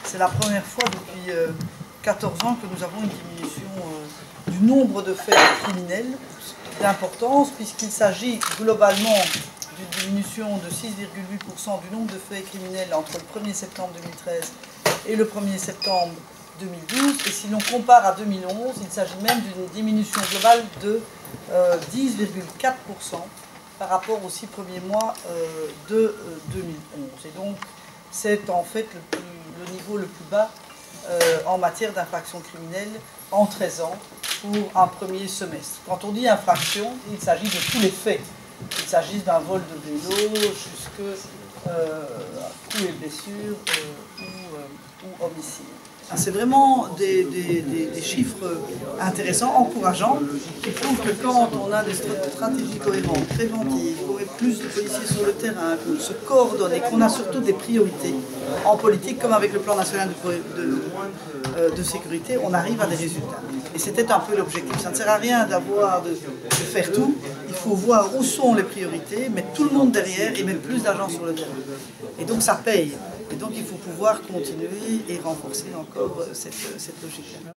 C'est la première fois depuis 14 ans que nous avons une diminution du nombre de faits criminels d'importance, puisqu'il s'agit globalement d'une diminution de 6,8% du nombre de faits criminels entre le 1er septembre 2013 et le 1er septembre 2012. Et si l'on compare à 2011, il s'agit même d'une diminution globale de 10,4% par rapport aux 6 premiers mois de 2011. Et donc, c'est en fait le niveau le plus bas en matière d'infraction criminelle en 13 ans pour un premier semestre. Quand on dit infraction, il s'agit de tous les faits. Il s'agit d'un vol de vélo jusqu'à coups et blessures ou homicide. C'est vraiment des chiffres intéressants, encourageants, qui prouvent que quand on a des stratégies cohérentes, préventives, qu'on met plus de policiers sur le terrain, qu'on se coordonne et qu'on a surtout des priorités en politique, comme avec le plan national de sécurité, on arrive à des résultats. Et c'était un peu l'objectif. Ça ne sert à rien de faire tout. Il faut voir où sont les priorités, mettre tout le monde derrière et mettre plus d'argent sur le terrain. Et donc ça paye. Et donc il faut pouvoir continuer et renforcer encore cette logique-là.